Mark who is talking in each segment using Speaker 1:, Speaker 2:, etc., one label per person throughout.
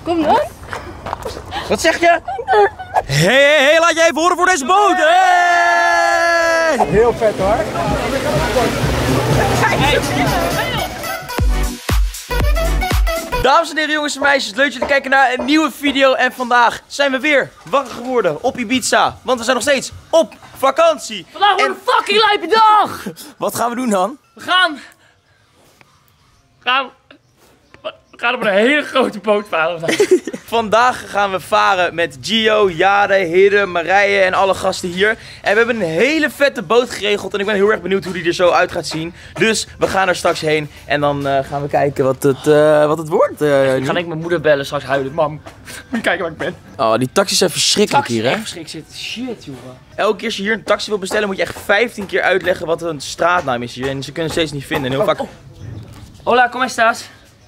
Speaker 1: Kom dan.
Speaker 2: Wat zeg je? Hey, laat je even horen voor deze boot. Hey!
Speaker 3: Heel vet hoor.
Speaker 2: Dames en heren, jongens en meisjes, leuk dat jullie kijken naar een nieuwe video. En vandaag zijn we weer wakker geworden op Ibiza. Want we zijn nog steeds op vakantie.
Speaker 1: Vandaag wordt een fucking lijpe dag.
Speaker 2: Wat gaan we doen dan?
Speaker 1: We gaan op een hele grote boot varen vandaag.
Speaker 2: Vandaag gaan we varen met Gio, Jade, Hidde, Marije en alle gasten hier. En we hebben een hele vette boot geregeld en ik ben heel erg benieuwd hoe die er zo uit gaat zien. Dus we gaan er straks heen en dan gaan we kijken wat het wordt.
Speaker 1: Ik ga mijn moeder bellen, straks huilen. Mam, moet je kijken waar ik ben.
Speaker 2: Oh, die taxis zijn verschrikkelijk hier, hè?
Speaker 1: Echt verschrikkelijk. Shit, jongen.
Speaker 2: Elke keer als je hier een taxi wil bestellen moet je echt 15 keer uitleggen wat een straatnaam is hier. En ze kunnen het steeds niet vinden. En heel vaak...
Speaker 1: Hola, ¿cómo estás?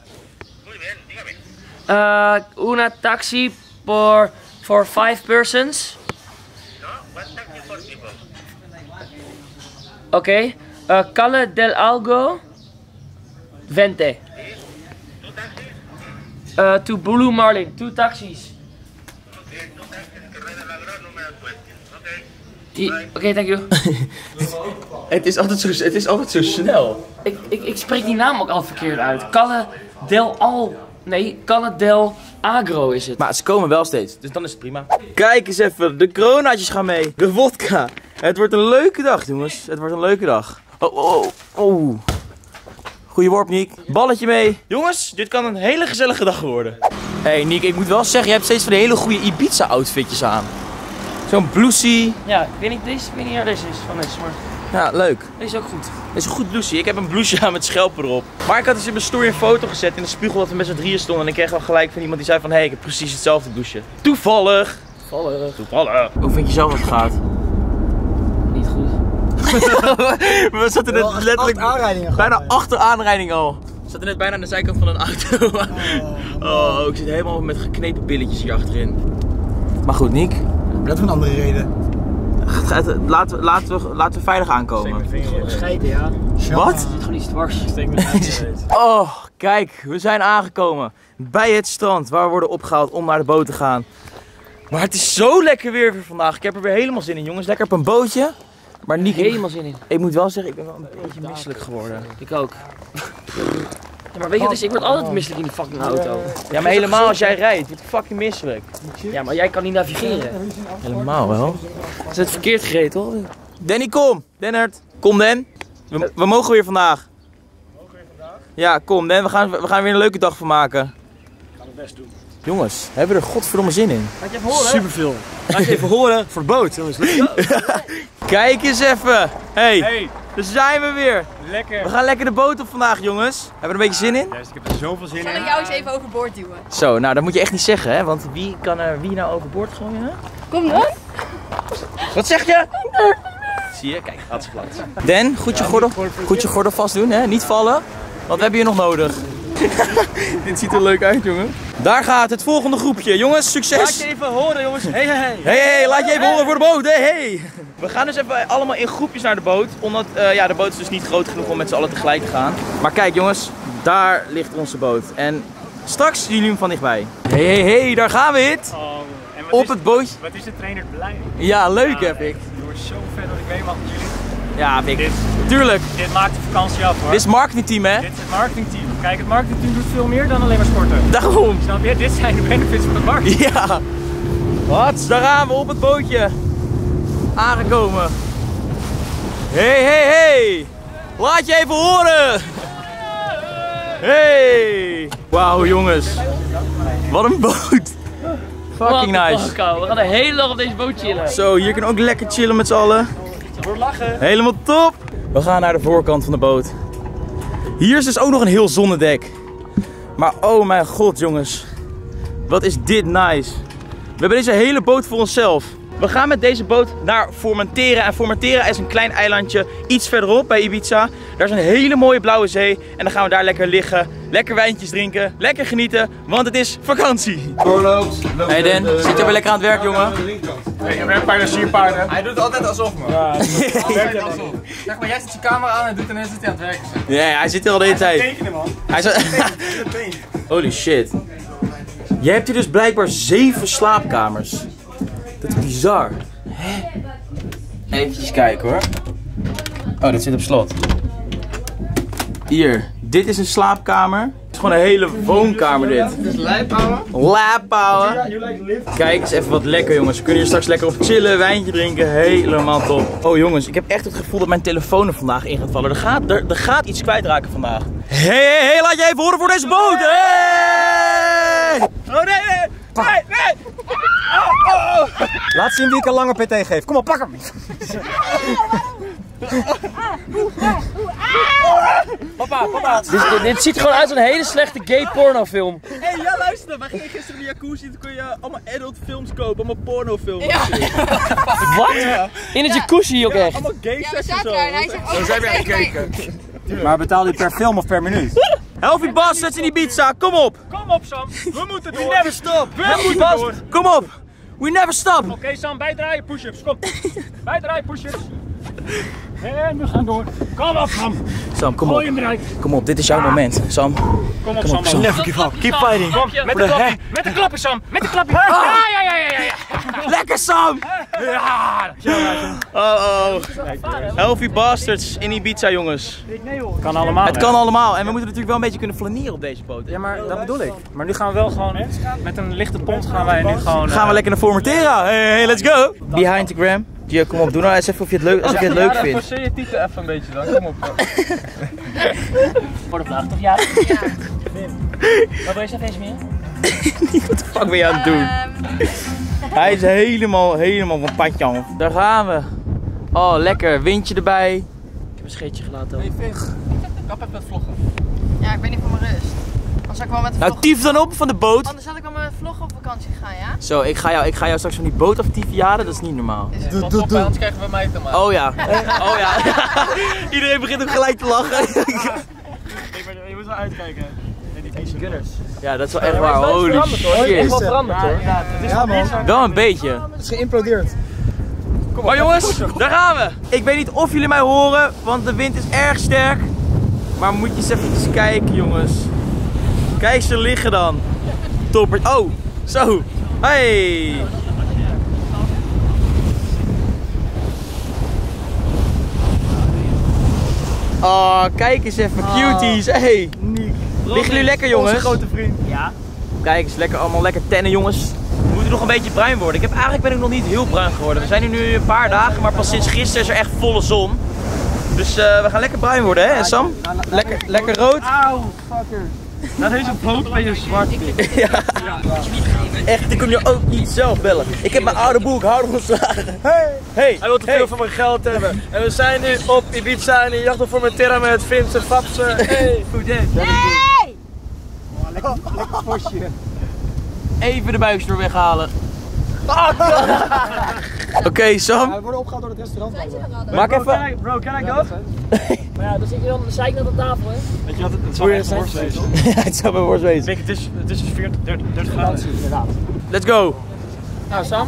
Speaker 1: Una taxi for 5 persons. Okay. Calle del Algo. 20. To Blue Marlin. 2 taxis. Oké, thank you.
Speaker 2: Het is altijd zo snel.
Speaker 1: Ik spreek die naam ook al verkeerd uit. Calle del Al... Nee, Calle del Agro is het.
Speaker 2: Maar ze komen wel steeds, dus dan is het prima. Kijk eens even, de coronaatjes gaan mee. De vodka. Het wordt een leuke dag, jongens. Het wordt een leuke dag. Oh. Goeie worp, Niek. Balletje mee. Jongens, dit kan een hele gezellige dag worden. Hey, Niek, ik moet wel zeggen, je hebt steeds van die hele goede Ibiza-outfitjes aan. Zo'n blousie.
Speaker 1: Ja, ik weet niet waar deze is van deze, maar...
Speaker 2: Ja, leuk.
Speaker 1: Deze is ook goed.
Speaker 2: Dit is een goed blousie. Ik heb een blouseje aan met schelpen erop. Maar ik had dus in mijn story een foto gezet in de spiegel dat we met z'n drieën stonden. En ik kreeg al gelijk van iemand die zei van, hé, ik heb precies hetzelfde blouseje. Toevallig. Hoe vind je zelf dat het gaat?
Speaker 1: Niet goed.
Speaker 2: We zaten net letterlijk bijna achter aanrijding al. We zaten net bijna aan de zijkant van een auto. Oh, ik zit helemaal met geknepen billetjes hier achterin. Maar goed, Niek.
Speaker 3: Dat is een andere reden.
Speaker 2: Laten we veilig aankomen.
Speaker 1: Scheiden, ja.
Speaker 2: Wat?
Speaker 1: Zit gewoon iets dwars.
Speaker 2: Oh, kijk, we zijn aangekomen bij het strand waar we worden opgehaald om naar de boot te gaan. Maar het is zo lekker weer vandaag. Ik heb er weer helemaal zin in, jongens. Lekker op een bootje. Maar niet
Speaker 1: Helemaal zin in.
Speaker 2: Ik moet wel zeggen, ik ben wel een beetje misselijk geworden.
Speaker 1: Ik ook. Ja, maar weet je, dus ik word altijd misselijk in die fucking auto.
Speaker 2: Ja, maar helemaal als jij rijdt, word ik fucking misselijk.
Speaker 1: Ja, maar jij kan niet navigeren.
Speaker 2: Helemaal wel.
Speaker 1: Is het verkeerd gereden, hoor?
Speaker 2: Danny, kom. Dennert. Kom, Dan. We mogen weer vandaag. Ja, kom, Dan. We gaan weer een leuke dag van maken.
Speaker 3: Ik ga het best doen.
Speaker 2: Jongens, hebben we er godverdomme zin in.
Speaker 1: Laat je even horen.
Speaker 3: Superveel. Laat je even horen voor de boot, jongens.
Speaker 2: Kijk eens even. Hey, daar zijn we weer.
Speaker 3: Lekker.
Speaker 2: We gaan lekker de boot op vandaag, jongens. Hebben we er een beetje zin in?
Speaker 3: Yes, ik heb er zoveel zin in.
Speaker 4: Zal ik jou eens even overboord duwen?
Speaker 2: Zo, nou dat moet je echt niet zeggen, hè? Want wie kan er wie nou overboord gooien, hè?
Speaker 4: Kom dan.
Speaker 2: Wat zeg je? Zie je? Kijk, gaat ze plat. Dan, goed je gordel vast doen, hè? Niet vallen. Wat hebben je nog nodig? Dit ziet er leuk uit, jongen. Daar gaat het volgende groepje. Jongens, succes!
Speaker 3: Laat je even horen, jongens.
Speaker 2: Hey, laat je even horen voor de boot. Hey. We gaan dus even allemaal in groepjes naar de boot. Omdat de boot is dus niet groot genoeg om met z'n allen tegelijk te gaan. Maar kijk, jongens, daar ligt onze boot. En straks zien jullie hem van dichtbij. Hey, daar gaan we het. Op het bootje.
Speaker 3: Wat is de trainer blij?
Speaker 2: Ja, leuk heb ik.
Speaker 3: Het wordt zo vet dat ik mee mag met jullie.
Speaker 2: Ja, Pik. Tuurlijk.
Speaker 3: Dit maakt de vakantie af, hoor.
Speaker 2: Dit is het marketingteam, hè?
Speaker 3: Dit is het marketingteam. Kijk, het marketingteam doet veel meer dan alleen maar sporten.
Speaker 2: Daarom.
Speaker 3: Snap je? Dit zijn de benefits van het marketing.
Speaker 2: Ja. Wat? Daar gaan we op het bootje. Aangekomen. Hey. Laat je even horen. Hey. Wauw, jongens. Wat een boot. Fucking nice.
Speaker 1: We gaan de hele dag op deze boot chillen.
Speaker 2: Zo, hier kunnen we ook lekker chillen met z'n allen.
Speaker 3: Voor lachen.
Speaker 2: Helemaal top. We gaan naar de voorkant van de boot. Hier is dus ook nog een heel zonnedek. Maar oh mijn god, jongens. Wat is dit nice. We hebben deze hele boot voor onszelf. We gaan met deze boot naar Formentera. En Formentera is een klein eilandje iets verderop bij Ibiza. Daar is een hele mooie blauwe zee. En dan gaan we daar lekker liggen, lekker wijntjes drinken, lekker genieten. Want het is vakantie. Hey Dan, zit je weer lekker aan het werk, jongen?
Speaker 3: Hey, je bent bijna sierpaarden.
Speaker 5: Hij doet het altijd alsof, man.
Speaker 3: Ja,
Speaker 5: Altijd alsof. Zeg maar, jij zet je camera aan en doet en dan zit hij aan het werken.
Speaker 2: Ja, hij zit er al de hele tijd.
Speaker 3: tekenen, man.
Speaker 2: Hij zit... Holy shit. Je hebt hier dus blijkbaar 7 slaapkamers. Dat is bizar. Hè? Even kijken hoor. Oh, dit zit op slot. Hier, dit is een slaapkamer. Het is gewoon een hele woonkamer dit.
Speaker 5: Dit is lijphouden.
Speaker 2: Lijphouden. Kijk eens even wat lekker jongens. We kunnen hier straks lekker op chillen, wijntje drinken. Helemaal top. Oh jongens, ik heb echt het gevoel dat mijn telefoon er vandaag in gaat vallen. Er gaat iets kwijtraken vandaag. Hey, laat je even horen voor deze boot. Hey! Oh nee. Oh.
Speaker 4: Laat zien wie ik een lange PT geef. Kom op, pak hem!
Speaker 2: Papa.
Speaker 1: Dit ziet er gewoon uit als een hele slechte gay pornofilm.
Speaker 2: Hé, ja luister, wij gingen gisteren in de jacuzzi. Toen kon je allemaal adult films kopen, allemaal pornofilms.
Speaker 1: Wat? In het jacuzzi ook echt?
Speaker 2: Allemaal gay seks en zo.
Speaker 5: Zo zijn we gekeken.
Speaker 4: Maar betaal je per film of per minuut?
Speaker 2: Healthy Bastards in die pizza, kom op!
Speaker 3: Kom op Sam, we moeten door.
Speaker 2: We never stop!
Speaker 3: We moeten door.
Speaker 2: Kom op! We never stop!
Speaker 3: Oké Sam, bijdraaien push-ups, kom. Bijdraaien push-ups. En we gaan door. Kom op Sam.
Speaker 2: Sam, kom
Speaker 3: Gooi
Speaker 2: op.
Speaker 3: hem eruit.
Speaker 2: Kom op, dit is jouw moment. Sam.
Speaker 3: Kom op Sam.
Speaker 2: Never give up. Keep fighting.
Speaker 3: Kom, met de klappen. Met de klappen Sam. Met de klappen. Ja.
Speaker 2: Lekker Sam!
Speaker 3: Ja.
Speaker 2: Oh. Healthy Bastards in Ibiza jongens.
Speaker 3: Kan allemaal.
Speaker 2: Het kan allemaal en we moeten natuurlijk wel een beetje kunnen flaneren op deze boot.
Speaker 3: Ja, maar dat bedoel ik. Maar nu gaan we wel gewoon, met een lichte pont gaan wij nu gewoon...
Speaker 2: Gaan we lekker naar Formentera. Hey, let's go! Behind the gram. Gio, kom op, doe nou eens even of je het leuk, als je het leuk vindt.
Speaker 5: Forceer je titel even een beetje dan, kom op.
Speaker 1: Voor de vraag toch? Ja. Wat wil je zeggen, meer?
Speaker 2: Wat de fuck ben je aan het doen? Hij is helemaal van patjan. Daar gaan we. Oh, lekker. Windje erbij. Ik heb een scheetje gelaten.
Speaker 5: Hey Finn, kap even met vloggen.
Speaker 6: Ja, ik ben niet voor mijn rust. Anders zal ik wel met
Speaker 2: Nou, tief dan op van de boot.
Speaker 6: Anders zal ik wel met vloggen op vakantie gaan, ja?
Speaker 2: Zo, ik ga jou straks van die boot aftieven jagen, dat is niet normaal.
Speaker 5: Pas op, anders krijgen we mij te maken.
Speaker 2: Oh ja. Iedereen begint ook gelijk te lachen.
Speaker 3: Je moet wel uitkijken.
Speaker 2: Ja, dat is wel echt waar. Holy shit.
Speaker 3: Wel veranderd hoor.
Speaker 4: Ja man,
Speaker 2: Wel een beetje.
Speaker 4: het is geïmplodeerd.
Speaker 2: Maar jongens, daar gaan we. Ik weet niet of jullie mij horen, want de wind is erg sterk. Maar moet je eens even kijken jongens. Kijk ze liggen dan. Topper. Oh, zo. Hey. Oh, kijk eens even. Cuties. Hey. Liggen jullie lekker jongens?
Speaker 4: Onze grote vriend.
Speaker 1: Ja.
Speaker 2: Kijk eens, lekker, allemaal lekker tennen jongens. We moeten nog een beetje bruin worden. Eigenlijk ben ik nog niet heel bruin geworden. We zijn hier nu een paar dagen, maar pas sinds gisteren is er echt volle zon. Dus we gaan lekker bruin worden, hè Sam? Lekker rood.
Speaker 3: Auw, fucker. Na deze vloot ben je zwart.
Speaker 2: Ja. Echt, ik kon je ook niet zelf bellen. Ik heb mijn oude boek hard geslagen. Hey!
Speaker 3: Hij wil te veel van mijn geld hebben. En we zijn nu op Ibiza en die jacht op Formentera met Vince, Fabse. Hey, goed idee.
Speaker 6: Nee!
Speaker 2: Even de buiksnoer weghalen. Oké, Sam.
Speaker 4: We worden opgehaald door het restaurant.
Speaker 2: Maak even.
Speaker 3: Bro, can I go?
Speaker 1: Maar ja, dan zit je dan zeiknat op tafel, hè?
Speaker 3: Weet je wat, het zal echt worst wezen.
Speaker 2: Ja, het zou mijn worst wezen.
Speaker 3: Kijk, het is 30 graden.
Speaker 2: Let's go.
Speaker 1: Nou, Sam.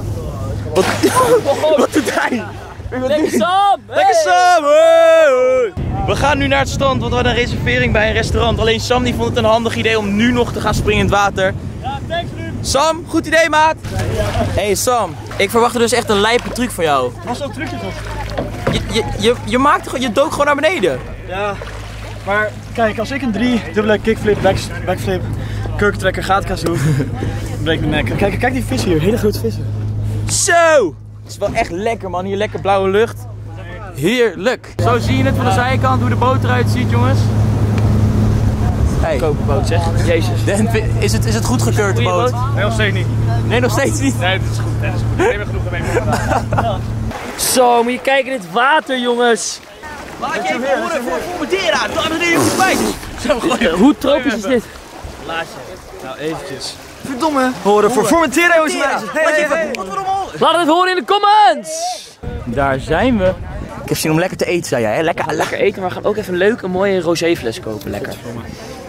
Speaker 2: Wat doet hij?
Speaker 1: Lekker Sam!
Speaker 2: Lekker Sam! Hey. We gaan nu naar het strand, want we hadden een reservering bij een restaurant. Alleen Sam die vond het een handig idee om nu nog te gaan springen in het water.
Speaker 3: Ja, thanks nu.
Speaker 2: Sam, goed idee maat! Hey Sam, ik verwachtte dus echt een lijpe truc van jou.
Speaker 3: Was zo'n trucje toch?
Speaker 2: Je dook gewoon naar beneden.
Speaker 3: Ja, maar kijk, als ik een 3-dubbele kickflip, backflip, kurktrekker, gaatkaas doe, dan breek ik mijn nek. Kijk die vissen hier, hele grote vissen.
Speaker 2: Zo! Het is wel echt lekker man, hier lekker blauwe lucht. Heerlijk! Zo zie je het van de zijkant, hoe de boot eruit ziet jongens. Hey.
Speaker 1: Koperboot zeg. Jezus.
Speaker 2: Is het goed gekeurd de boot?
Speaker 3: Nee, nog steeds niet.
Speaker 2: Nee, nog steeds niet.
Speaker 3: Nee, dat is goed. Dat is goed. Ik neem er genoeg mee.
Speaker 1: Zo, moet je kijken in dit water, jongens.
Speaker 2: Laat je even horen voor Formentera. Daar ben je goed bij.
Speaker 1: Hoe tropisch is dit?
Speaker 3: Nou, eventjes.
Speaker 2: Verdomme.
Speaker 3: Horen voor Formentera, jongens en meisjes.
Speaker 2: Wat we allemaal.
Speaker 1: Laat het horen in de comments!
Speaker 2: Daar zijn we. Ik heb zin om lekker te eten, zei jij hè? Lekker.
Speaker 1: Lekker eten, maar we gaan ook even een leuke mooie roséfles kopen. Lekker.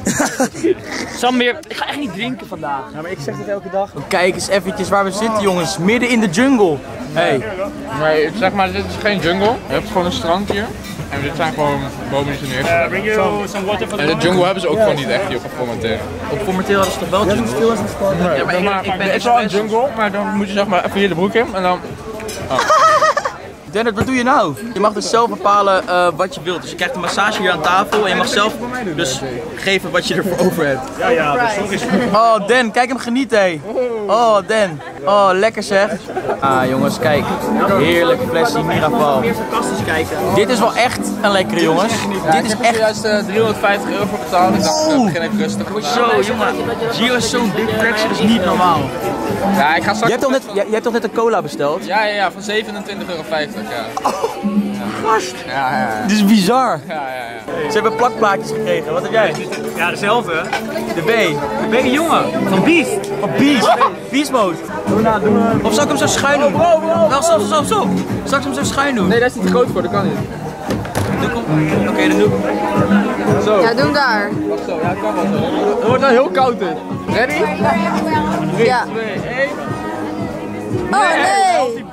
Speaker 1: Samir, ik ga echt niet drinken vandaag.
Speaker 3: Ja, maar ik zeg dit elke dag.
Speaker 2: Kijk eens eventjes waar we zitten, jongens. Midden in de jungle. Hey.
Speaker 5: Nee, zeg maar, dit is geen jungle. Je hebt gewoon een strand hier. En dit zijn gewoon bomen die ze neerzetten. En de jungle hebben ze ook gewoon niet echt hier op Formentera.
Speaker 2: Op Formentera hadden ze toch wel jungle?
Speaker 5: Ja, maar het is wel een jungle, maar dan moet je zeg maar even hier de broek in en dan...
Speaker 2: Dennert, wat doe je nou? Je mag dus zelf bepalen wat je wilt. Dus je krijgt een massage hier aan tafel en je mag zelf dus geven wat je ervoor over hebt.
Speaker 3: Ja, dus sorry.
Speaker 2: Oh, Dan, kijk hem genieten, hé. Oh, Dan. Oh, lekker zeg. Ah, jongens, kijk. Heerlijke flesje Miraval.
Speaker 3: Meer sarcastisch kijken.
Speaker 2: Dit is wel echt een lekkere, jongens. Dit is echt...
Speaker 5: juist €350 voor betaald. Ik dacht, ik begin even rustig.
Speaker 2: Zo, jongen. Gio is zo'n big flexer, dat is niet normaal.
Speaker 5: Ja, ik ga straks...
Speaker 2: Je hebt toch net een cola besteld?
Speaker 5: Ja, van €27,50. Ja.
Speaker 2: Gast.
Speaker 5: Ja.
Speaker 2: Dit is bizar.
Speaker 5: Ja.
Speaker 2: Ze hebben plakplaatjes gekregen. Wat heb jij?
Speaker 3: Ja, dezelfde.
Speaker 2: De B.
Speaker 3: Ben je jongen? Van Beast.
Speaker 2: Van Beast. Beast mode. Of zal ik hem zo schuin doen? Wel, stop. Zal ik hem zo schuin doen?
Speaker 5: Nee, daar is niet te groot voor, dat kan niet.
Speaker 2: Oké, dan doe ik.
Speaker 5: Zo.
Speaker 6: Ja, doe hem daar.
Speaker 5: Wacht zo, ja, kan wel zo. Het wordt wel heel koud dit. Ready? 3,
Speaker 6: Ja.
Speaker 5: 2, 1.
Speaker 6: Oh nee!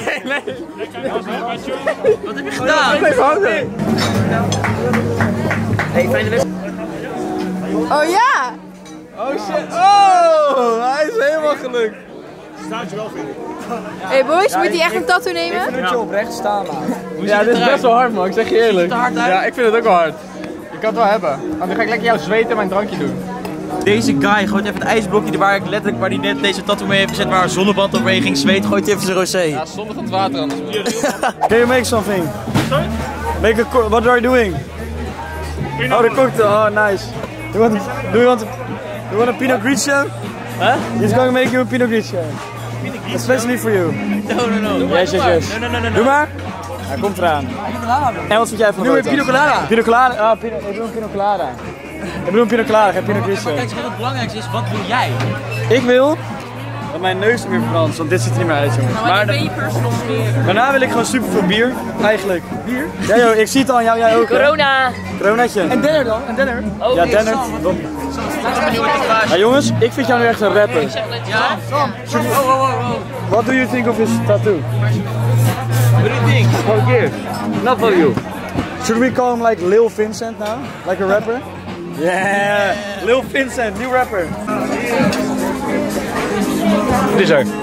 Speaker 2: Wat heb je gedaan?
Speaker 5: Blijf houden.
Speaker 2: Hey, fijne les.
Speaker 6: Oh ja!
Speaker 5: Oh shit. Oh, hij is helemaal gelukt.
Speaker 3: Staat je wel, vind ik.
Speaker 6: Hey boys, moet hij echt een tattoo nemen?
Speaker 3: Moet je oprecht staan, man.
Speaker 5: Ja, dit is best wel hard man, ik zeg je eerlijk.
Speaker 2: het er hard uit?
Speaker 5: Ja, ik vind het ook wel hard. Ik kan het wel hebben. Want dan ga ik lekker jou zweten en mijn drankje doen.
Speaker 2: Deze guy gooit even het ijsblokje waar hij net deze tattoo mee heeft gezet, waar een zonneband overheen ging zweten, gooit hij even zijn rosé.
Speaker 5: Ja, zonder het water anders.
Speaker 3: Can you make something? Sorry? What are you doing? Oh, the cocktail. Oh, nice. Do you want a Pinot Grigio?
Speaker 2: Huh?
Speaker 3: He's going to make you a Pinot Grigio. Especially for you.
Speaker 2: No.
Speaker 3: Yes.
Speaker 2: No.
Speaker 3: Doe maar. Hij komt eraan. En wat vind jij van de boterham?
Speaker 2: Pina colada.
Speaker 3: Pina colada? Ah, ik bedoel een Pina colada. Ik bedoel een Pina colada, geen Pinot Grigio.
Speaker 2: Kijk, het belangrijkste is, wat wil jij?
Speaker 3: Ik wil dat mijn neus weer verbrandt, want dit ziet er niet meer uit, jongens. Maar daarna wil ik gewoon super veel bier, eigenlijk. Bier? Ja joh, ik zie het al aan jou, jij ook.
Speaker 1: Corona!
Speaker 3: Coronaatje. En Denner dan? En Denner?
Speaker 1: Oh,
Speaker 3: Ja, Denner. Ja jongens, ik vind jou nu echt een rapper.
Speaker 2: Ja?
Speaker 3: What do you think of his tattoo?
Speaker 2: What do you think?
Speaker 3: For gift. Not for you. Should we call him like Lil Vincent now? Like a rapper? Yeah! Lil Vincent, new rapper. Dit is er.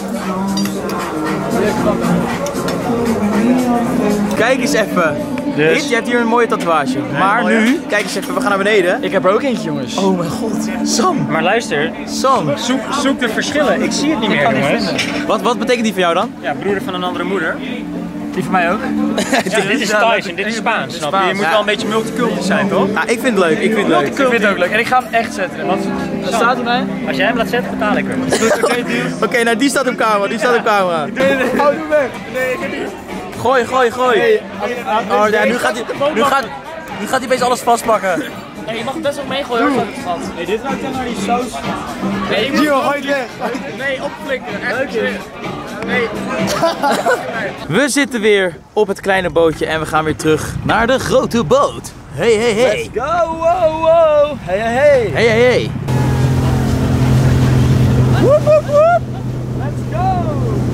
Speaker 2: Kijk eens even.
Speaker 3: Dus?
Speaker 2: Je hebt hier een mooie tatoeage. Maar
Speaker 3: mooi,
Speaker 2: nu, kijk eens even, we gaan naar beneden.
Speaker 3: Ik heb er ook eentje, jongens.
Speaker 2: Oh mijn god. Sam.
Speaker 3: Maar luister,
Speaker 2: Sam.
Speaker 3: zoek de verschillen. Ik zie het niet meer, jongens.
Speaker 2: Wat betekent die voor jou dan?
Speaker 3: Ja, broeder van een andere moeder. Die van mij ook.
Speaker 7: Ja, dit is Thais en dit is Spaans, snap je? Je moet
Speaker 2: Ja.
Speaker 7: wel een beetje multicultureel zijn, toch?
Speaker 2: Ja, ik vind het leuk. Ik vind het leuk.
Speaker 3: Ik vind het ook leuk. En ik ga hem echt zetten. Wat staat er mij?
Speaker 7: Als jij hem laat zetten, betaal ik hem.
Speaker 2: Oké, nou die staat op camera. Die staat op camera.
Speaker 3: Hou hem weg.
Speaker 2: Gooi. Oh ja, nu gaat hij opeens alles vastpakken.
Speaker 1: Hey, je mag het best wel meegooien hoor, schat.
Speaker 3: Hey, dit ruikt dan naar die saus.
Speaker 1: Nee, ik moet
Speaker 3: Gio, gooi het weg.
Speaker 1: nee, opflikken. Echt
Speaker 3: Leuk,
Speaker 1: Nee.
Speaker 2: We zitten weer op het kleine bootje en we gaan weer terug naar de grote boot. Hey.
Speaker 3: Let's go, wow. Hey. Woep. Let's go.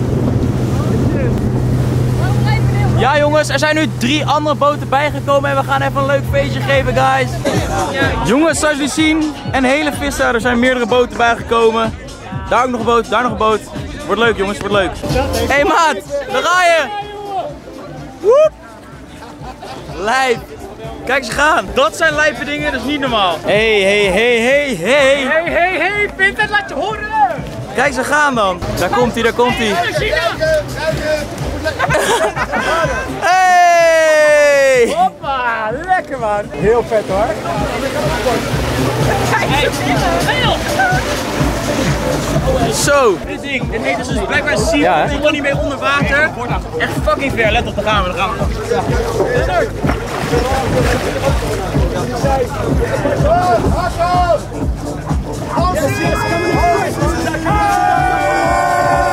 Speaker 2: Ja jongens, er zijn nu 3 andere boten bijgekomen en we gaan even een leuk feestje geven, guys. Jongens, zoals jullie zien, een hele vissa. Er zijn meerdere boten bijgekomen. Daar ook nog een boot, daar nog een boot. Wordt leuk jongens, wordt leuk. Hey maat, daar ga je. Woep. Lijp. Kijk ze gaan. Dat zijn lijpe dingen, dat is niet normaal. Hey.
Speaker 1: Hey, Vincent, laat je horen!
Speaker 2: Kijk ze gaan dan. Daar komt hij. Hey!
Speaker 3: Hoppa, lekker man. Heel vet hoor.
Speaker 2: Zo.
Speaker 7: Dit ding, dit is dus blijkbaar een sier.
Speaker 2: Ja, hè?
Speaker 7: Ik kan niet meer onder water. Echt fucking ver, let op, daar gaan we.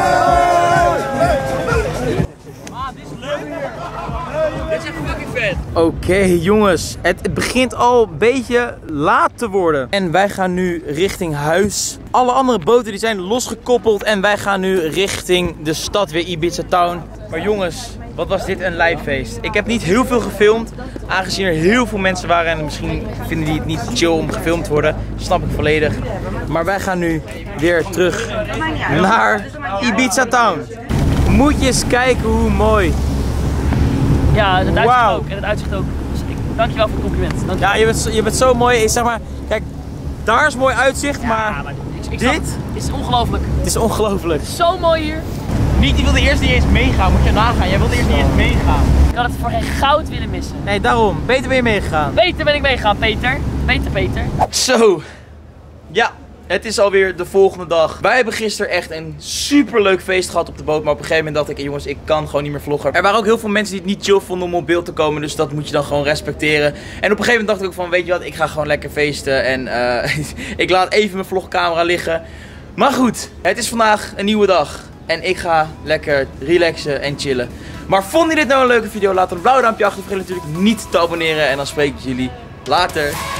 Speaker 7: Dit is echt fucking vet.
Speaker 2: Oké, jongens, het begint al een beetje laat te worden. En wij gaan nu richting huis. Alle andere boten die zijn losgekoppeld en wij gaan nu richting de stad weer, Ibiza Town. Maar jongens, wat was dit een lijffeest. Ik heb niet heel veel gefilmd, aangezien er heel veel mensen waren en misschien vinden die het niet chill om gefilmd te worden. Dat snap ik volledig. Maar wij gaan nu weer terug naar Ibiza Town. Moet je eens kijken hoe mooi.
Speaker 1: Ja, het uitzicht ook. En het uitzicht ook. Dus dankjewel voor het compliment. Dankjewel.
Speaker 2: Ja, je bent zo mooi. Ik zeg maar, kijk, daar is mooi uitzicht, maar dit
Speaker 1: is ongelooflijk.
Speaker 2: Het is ongelooflijk.
Speaker 1: Zo mooi hier.
Speaker 7: Niet, die wilde eerst niet eens meegaan, moet je nagaan. Jij wilde eerst niet eens meegaan.
Speaker 1: Ik had het voor geen goud willen missen.
Speaker 2: Nee, daarom. Beter ben je meegegaan.
Speaker 1: Beter ben ik meegegaan, Peter. Peter.
Speaker 2: Zo. Ja. Het is alweer de volgende dag. Wij hebben gisteren echt een super leuk feest gehad op de boot. Maar op een gegeven moment dacht ik, jongens, ik kan gewoon niet meer vloggen. Er waren ook heel veel mensen die het niet chill vonden om op beeld te komen. Dus dat moet je dan gewoon respecteren. En op een gegeven moment dacht ik ook van, weet je wat, ik ga gewoon lekker feesten. En ik laat even mijn vlogcamera liggen. Maar goed, het is vandaag een nieuwe dag. En ik ga lekker relaxen en chillen. Maar vond je dit nou een leuke video? Laat een blauw duimpje achter. Vergeet natuurlijk niet te abonneren. En dan spreek ik jullie later.